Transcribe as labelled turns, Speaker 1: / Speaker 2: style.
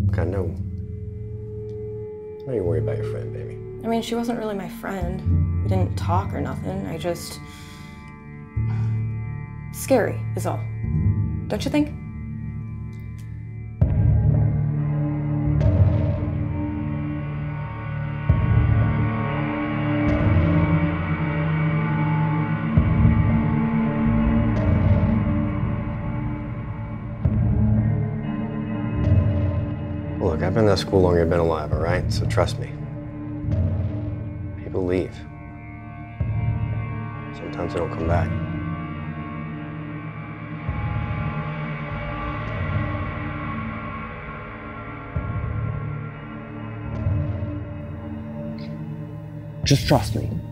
Speaker 1: I know you worry about your friend, baby.
Speaker 2: I mean, she wasn't really my friend. We didn't talk or nothing. Scary is all. Don't you think?
Speaker 1: Look, I've been in that school longer than I've been alive, all right? So trust me. People leave. Sometimes they don't come back.
Speaker 3: Just trust me.